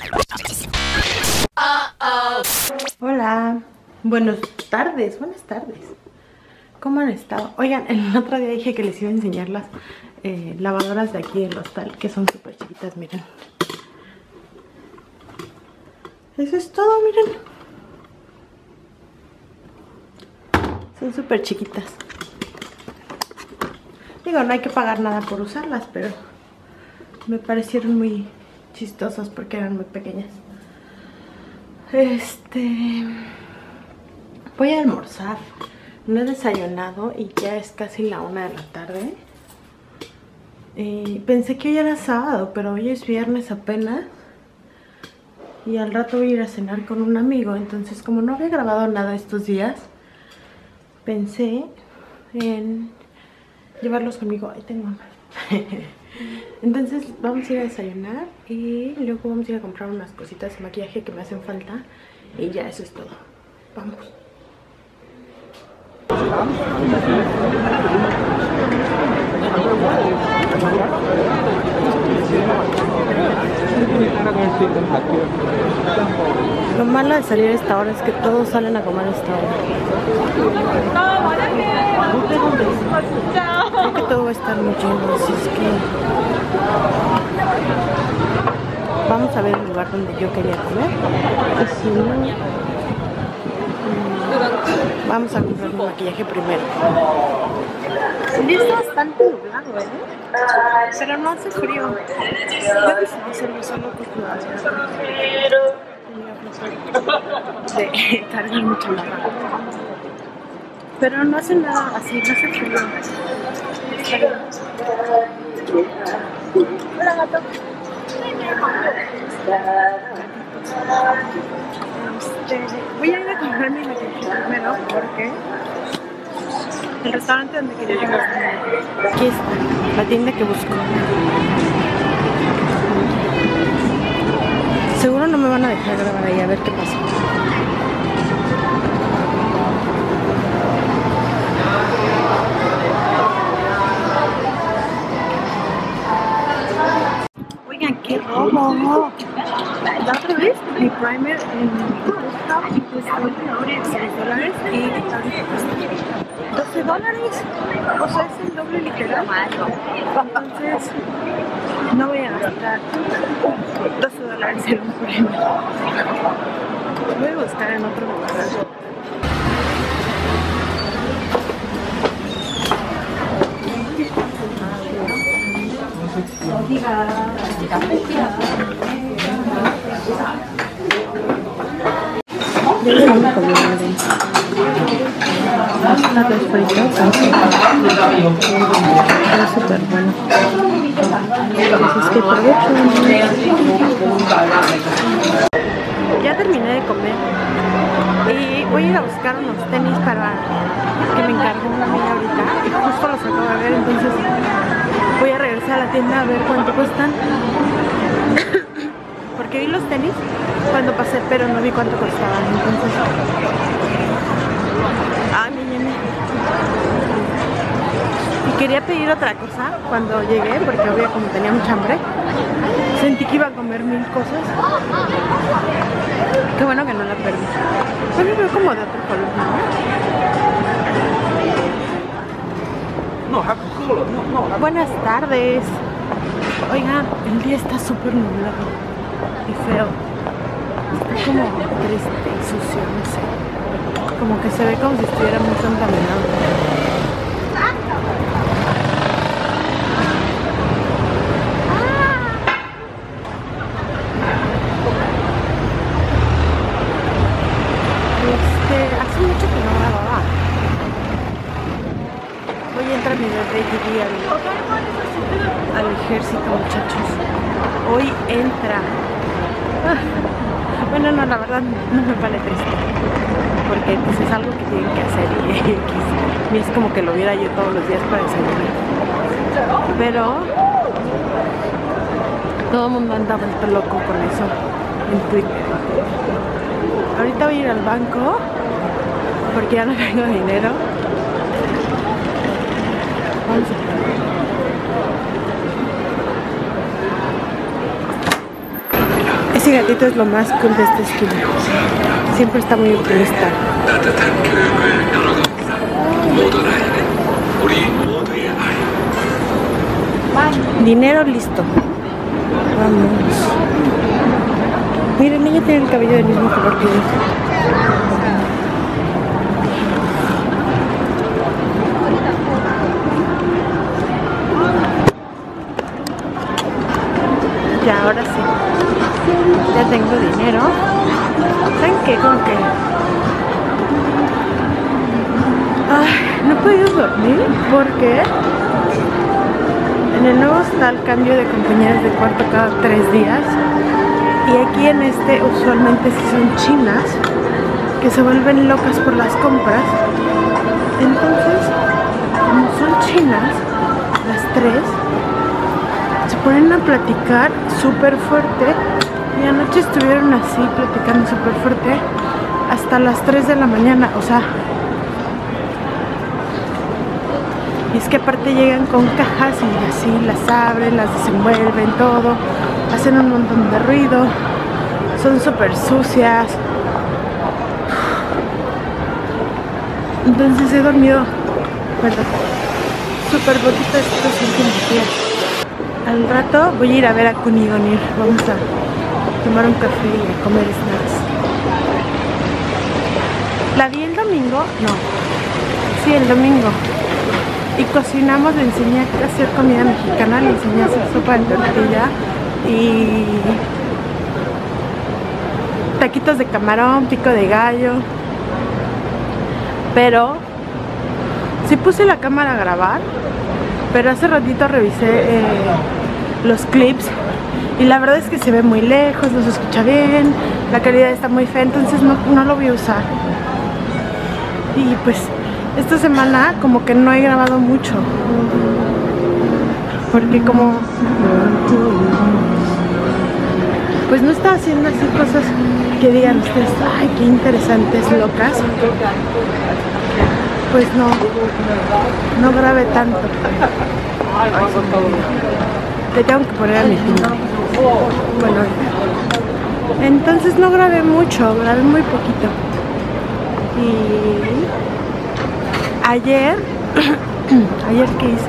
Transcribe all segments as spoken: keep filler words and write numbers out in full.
Hola, buenas tardes, buenas tardes. ¿Cómo han estado? Oigan, el otro día dije que les iba a enseñar las eh, lavadoras de aquí del hostal, que son súper chiquitas, miren. Eso es todo, miren. Son súper chiquitas. Digo, no hay que pagar nada por usarlas, pero me parecieron muy chistosas porque eran muy pequeñas. Este... Voy a almorzar. No he desayunado y ya es casi la una de la tarde. Eh, pensé que hoy era sábado, pero hoy es viernes apenas. Y al rato voy a ir a cenar con un amigo. Entonces, como no había grabado nada estos días, pensé en llevarlos conmigo. Ahí tengo hambre. Entonces vamos a ir a desayunar y luego vamos a ir a comprar unas cositas de maquillaje que me hacen falta. Y ya, eso es todo. Vamos. Lo malo de salir a esta hora es que todos salen a comer a esta hora. Creo que todo va a estar muy lleno, así es que vamos a ver el lugar donde yo quería comer. Y si no, vamos a comprar mi maquillaje primero. El día está bastante nublado, ¿eh? Pero no hace frío. Yo decidí hacerlo solo porque de cargar mucho la mano. Pero no hace nada así, no hace frío. Hola, gato. Este, voy a ir a comprar mi maquillaje primero porque el restaurante donde quería llegar. Aquí está, la tienda que busco. Seguro no me van a dejar grabar ahí, a ver qué pasa. Oigan, qué robo. La otra vez mi primer en costó seis dólares y ahorita cuesta doce dólares. O sea, es el doble literal. Entonces no voy a gastar doce dólares en un primer. Voy a buscar en otro lugar. Platos fritos, es súper bueno. Así es que aprovecho. Ya terminé de comer y voy a ir a buscar unos tenis para que me encargó una amiga ahorita y justo los acabo de ver, entonces voy a regresar a la tienda a ver cuánto cuestan. Porque vi los tenis cuando pasé, pero no vi cuánto costaban, entonces... Ah, mi nene. Y quería pedir otra cosa cuando llegué, porque obvio como tenía mucha hambre, sentí que iba a comer mil cosas. Qué bueno que no la perdí. Bueno, veo como de otro color, ¿no? Buenas tardes. Oigan, el día está súper nublado y feo. Está como triste y sucio, no sé. Como que se ve como si estuviera muy contaminado. Este, hace mucho que no grababa. Voy a entrar a mi bebé y al, al ejército, muchachos. Hoy entra. Bueno, no, la verdad no me vale triste, porque pues es algo que tienen que hacer y, y es como que lo viera yo todos los días para desayunar. Pero todo el mundo anda vuelto loco con eso en Twitter. Ahorita voy a ir al banco porque ya no tengo dinero. Vamos a ver. Ese gatito es lo más cool de esta esquina. Siempre está muy optimista. Dinero listo. Vamos. Miren, ella tiene el cabello del mismo color que yo. Ya, ahora sí. Ya tengo dinero. ¿Saben qué? Como que... Ay, no he podido dormir porque en el nuevo hostal cambio de compañeras de cuarto cada tres días. Y aquí en este usualmente sí son chinas que se vuelven locas por las compras. Entonces, como son chinas, las tres se ponen a platicar súper fuerte. Y anoche estuvieron así platicando súper fuerte hasta las tres de la mañana, o sea. Y es que aparte llegan con cajas y así las abren, las desenvuelven, todo. Hacen un montón de ruido. Son súper sucias. Entonces he dormido, bueno, súper poquito estos últimos días. Al rato voy a ir a ver a Kunigonir. Vamos a tomar un café y a comer snacks. La vi el domingo, no, sí, el domingo. Y cocinamos, le enseñé a hacer comida mexicana, le enseñé a hacer sopa de tortilla y taquitos de camarón, pico de gallo. Pero sí puse la cámara a grabar, pero hace ratito revisé eh, los clips y la verdad es que se ve muy lejos, no se escucha bien, la calidad está muy fea, entonces no, no lo voy a usar. Y pues esta semana como que no he grabado mucho, porque como pues no estaba haciendo así cosas que digan ustedes, ay, qué interesantes, locas. Pues no, no grabé tanto. Ay, le tengo que poner a mi tío. Bueno, entonces no grabé mucho, grabé muy poquito. Y ayer, ayer ¿qué hice?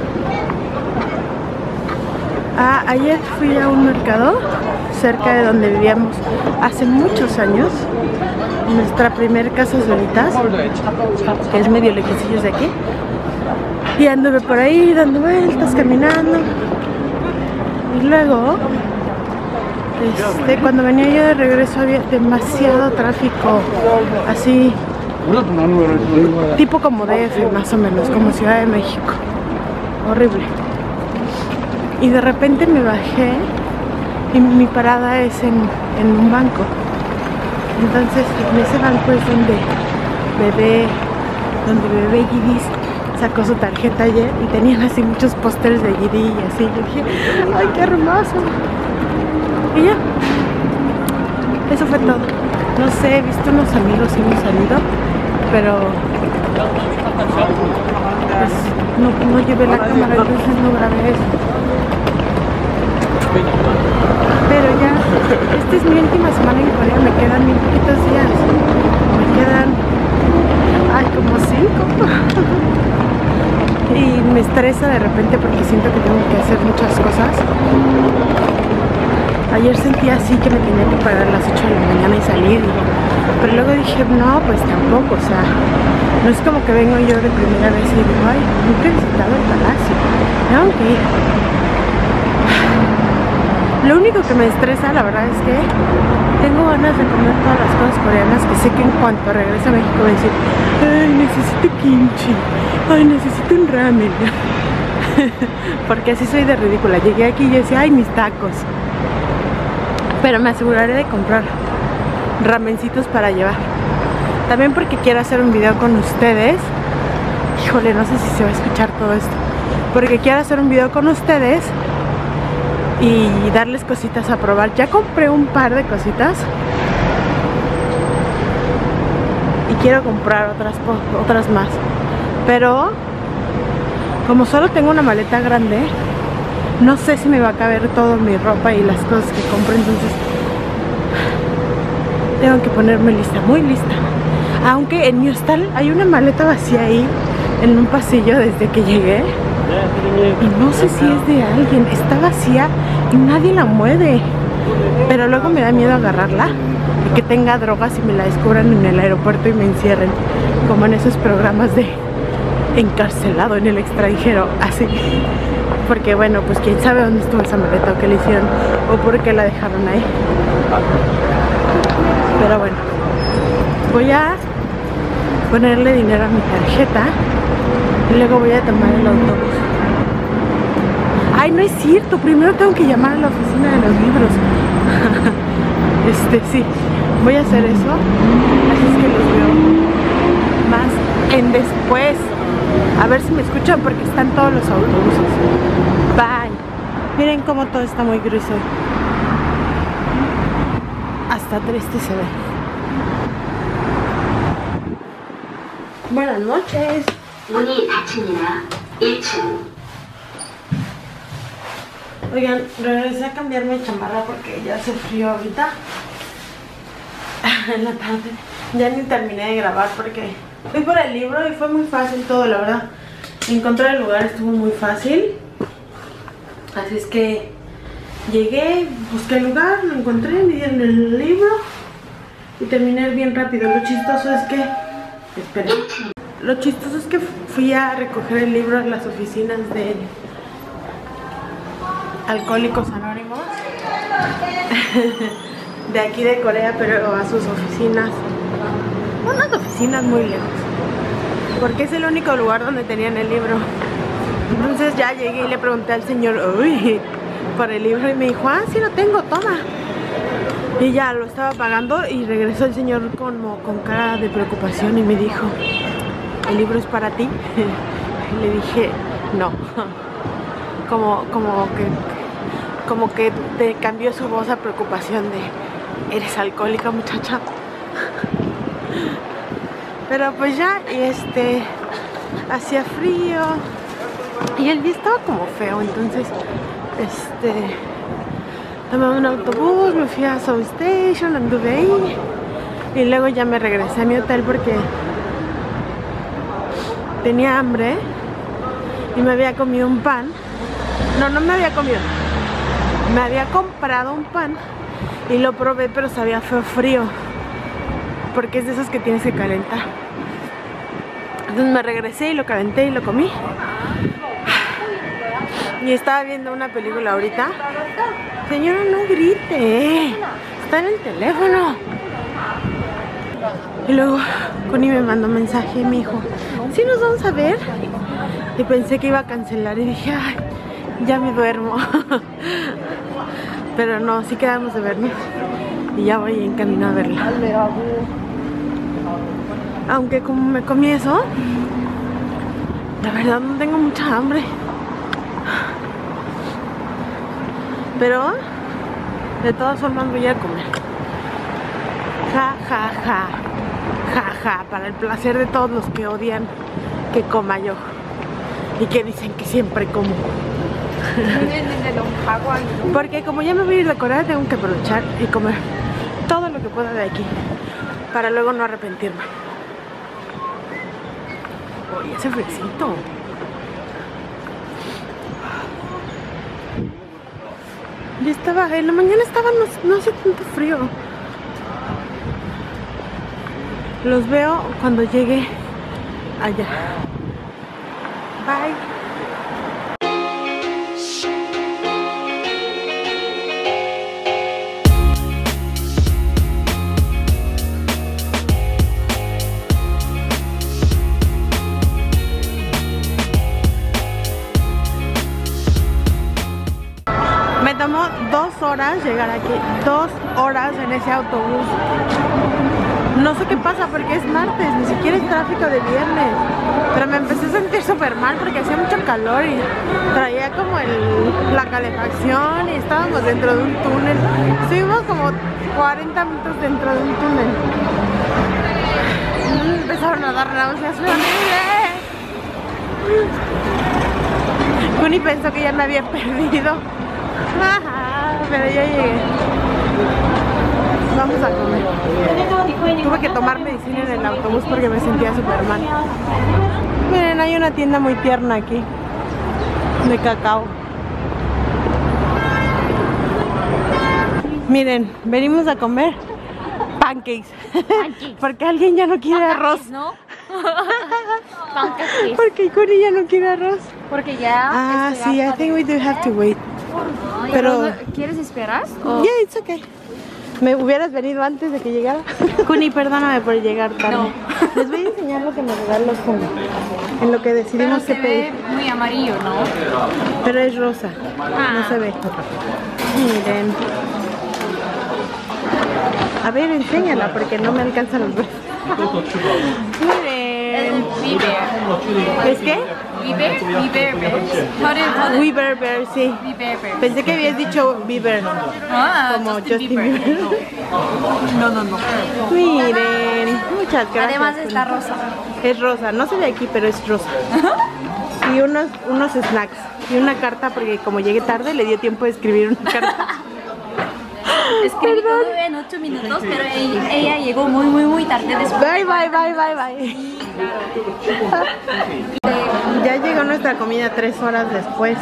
Ah, ayer fui a un mercado cerca de donde vivíamos hace muchos años, nuestra primer casa solitas, que es medio lejecillos de aquí, y anduve por ahí dando vueltas, caminando, y luego este, cuando venía yo de regreso había demasiado tráfico, así tipo como D F más o menos, como Ciudad de México, horrible. Y de repente me bajé y mi parada es en, en un banco. Entonces en ese banco es donde bebé, donde bebé Gidis sacó su tarjeta ayer y tenían así muchos pósteres de Gidi y así. Yo dije, ay, qué hermoso. Y ya, eso fue todo. No sé, he visto unos amigos y hemos salido, pero pues no, no llevé la cámara, entonces no grabé eso. Pero ya, esta es mi última semana en Corea, me quedan muy poquitos días. Me quedan, ay, como cinco. Y me estresa de repente porque siento que tengo que hacer muchas cosas. Ayer sentía así que me tenía que parar a las ocho de la mañana y salir. Pero luego dije, no, pues tampoco, o sea, no es como que vengo yo de primera vez y digo, ay, nunca he visitado el palacio, tengo que ir. Lo único que me estresa, la verdad, es que tengo ganas de comer todas las cosas coreanas que sé que en cuanto regrese a México voy a decir, ay, necesito kimchi, ay, necesito un ramen. Porque así soy de ridícula. Llegué aquí y yo decía, ay, mis tacos. Pero me aseguraré de comprar ramencitos para llevar. También porque quiero hacer un video con ustedes. Híjole, no sé si se va a escuchar todo esto. Porque quiero hacer un video con ustedes y darles cositas a probar. Ya compré un par de cositas y quiero comprar otras, otras más. Pero como solo tengo una maleta grande, no sé si me va a caber toda mi ropa y las cosas que compro. Entonces tengo que ponerme lista, muy lista. Aunque en mi hostal hay una maleta vacía ahí en un pasillo desde que llegué. Y no sé si es de alguien, está vacía y nadie la mueve. Pero luego me da miedo agarrarla y que tenga drogas y me la descubran en el aeropuerto y me encierren, como en esos programas de encarcelado en el extranjero, así. Porque bueno, pues quién sabe dónde estuvo esa maleta o qué le hicieron o por qué la dejaron ahí. Pero bueno, voy a ponerle dinero a mi tarjeta y luego voy a tomar el autobús. Ay, no es cierto, primero tengo que llamar a la oficina de los libros. Este, sí, voy a hacer eso. Así es que los veo más en después. A ver si me escuchan porque están todos los autobuses. Bye. Miren cómo todo está muy gris hoy. Hasta triste se ve. Buenas noches. Oigan, regresé a cambiarme de chamarra porque ya hace frío ahorita. En la tarde. Ya ni terminé de grabar porque fui por el libro y fue muy fácil todo, la verdad. Encontrar el lugar estuvo muy fácil. Así es que llegué, busqué el lugar, lo encontré, me dieron el libro y terminé bien rápido. Lo chistoso es que... Espera. Lo chistoso es que fui a recoger el libro en las oficinas de Alcohólicos Anónimos de aquí de Corea, pero a sus oficinas, unas oficinas muy lejos, porque es el único lugar donde tenían el libro. Entonces ya llegué y le pregunté al señor, uy, por el libro, y me dijo, ah, sí lo tengo, toma. Y ya lo estaba pagando y regresó el señor como con cara de preocupación y me dijo, ¿el libro es para ti? Y le dije, no. Como, como que como que te cambió su voz a preocupación de, ¿eres alcohólica, muchacha? Pero pues ya, y este, hacía frío y el día estaba como feo, entonces este tomé un autobús, me fui a South Station, anduve ahí y luego ya me regresé a mi hotel porque tenía hambre y me había comido un pan. No, no me había comido, me había comprado un pan y lo probé, pero sabía feo frío porque es de esos que tienes que calentar. Entonces me regresé y lo calenté y lo comí. Y estaba viendo una película ahorita. Señora, no grite, está en el teléfono. Y luego Connie me mandó un mensaje y me dijo, ¿sí nos vamos a ver? Y pensé que iba a cancelar y dije, ay, ya me duermo. Pero no, sí quedamos de vernos. Y ya voy en camino a verla. Aunque como me comí eso, la verdad no tengo mucha hambre. Pero de todas formas voy a comer. Ja, ja, ja. Ja, ja, para el placer de todos los que odian que coma yo. Y que dicen que siempre como. Porque como ya me voy a ir de Corea, tengo que aprovechar y comer todo lo que pueda de aquí para luego no arrepentirme. Oye, ese fresito. Ya estaba, en la mañana estaba, no, no hace tanto frío. Los veo cuando llegue allá. Bye. Me tomó dos horas llegar aquí, dos horas en ese autobús. No sé qué pasa porque es martes, ni siquiera es tráfico de viernes. Pero me empecé a sentir súper mal porque hacía mucho calor y traía como el, la calefacción y estábamos dentro de un túnel. Estuvimos como cuarenta minutos dentro de un túnel. Y empezaron a dar náuseas, fue horrible. Connie pensó que ya me había perdido. Pero ya llegué. Vamos a comer. tomar medicina en el autobús porque me sentía súper mal. Miren, hay una tienda muy tierna aquí de cacao. Miren, venimos a comer pancakes, pancakes. Porque alguien ya no quiere arroz, ¿no? Pancakes. Porque Kuni ya no quiere arroz. Porque ya. Ah, sí, I think we do have to wait. Ay, pero ¿quieres esperar? Oh. Yeah, it's okay. ¿Me hubieras venido antes de que llegara? Kuni, perdóname por llegar tarde. No. Les voy a enseñar lo que me regaló Kuni. En lo que decidimos que pedir. Muy amarillo, ¿no? Pero es rosa. Ah. No se ve. Miren. A ver, enséñala porque no me alcanzan los brazos. Miren. ¿Es qué? Bieber, Bieber Bear. Weber Bear, sí. Pensé que habías dicho Bieber. Ah, como Justin Bieber. Bieber. No, no, no. Miren, muchas gracias. Además está rosa. Es rosa, no se ve aquí, pero es rosa. Y unos, unos snacks. Y una carta porque como llegué tarde le dio tiempo de escribir una carta. Escribí todo en ocho minutos, pero ella, ella llegó muy, muy, muy tarde después. Bye, bye, bye, bye, bye. Ya llegó nuestra comida tres horas después.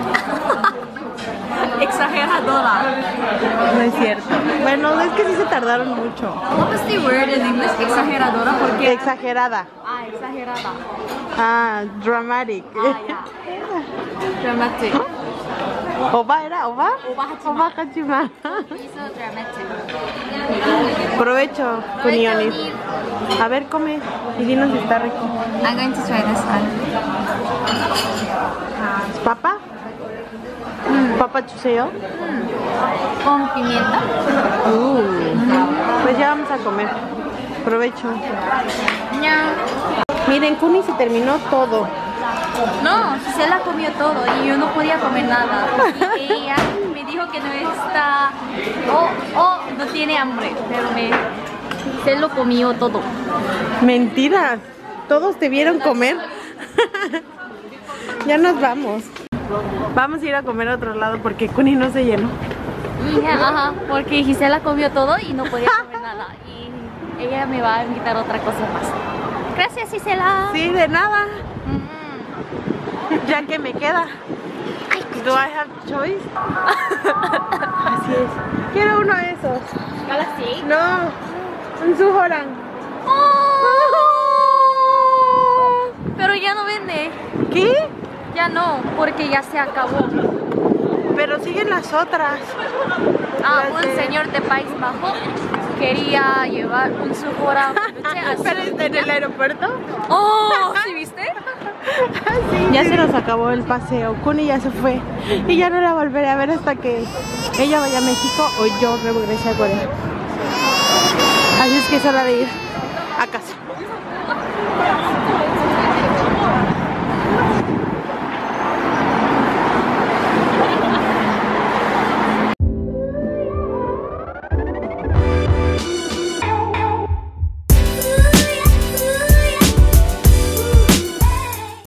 Exageradora. No es cierto. Bueno, es que sí se tardaron mucho. What was the word in English? Exageradora, porque... Exagerada. Ah, exagerada. Ah, dramatic. Ah, ya. Dramatic. ¿Oba era? ¿Oba? Oba Hachima. Hizo dramatic. Provecho, Kunionis. A ver, come y dinos si está rico. I'm going to try this one. ¿Papa? Mm. ¿Papa chuseo? Mm. ¿Con pimienta? Uh. Mm. Pues ya vamos a comer. Provecho. Ya. Miren, Kuni se terminó todo. No, se la comió todo y yo no podía comer nada. Y ella me dijo que no está, o oh, oh, no tiene hambre, pero me, se lo comió todo. Mentiras, todos te vieron comer. Ya nos vamos. Vamos a ir a comer a otro lado porque Kuni no se llenó. Ajá, porque Gisela comió todo y no podía comer nada. Y ella me va a invitar otra cosa más. Gracias, Gisela. Sí, de nada. Ya que me queda. Do I have choice? Así es. Quiero uno de esos. ¿Galaxy? No, un Suhoran. Oh, pero ya no vende. ¿Qué? Ya no, porque ya se acabó. Pero siguen las otras. Ah, las un de... señor de País Bajo quería llevar un Suhoran. ¿Pero es en el aeropuerto? Oh, ¿sí viste? Sí, ya sí. Se nos acabó el paseo. Kuni ya se fue y ya no la volveré a ver hasta que ella vaya a México o yo regrese a Corea. Así es que es hora de ir a casa.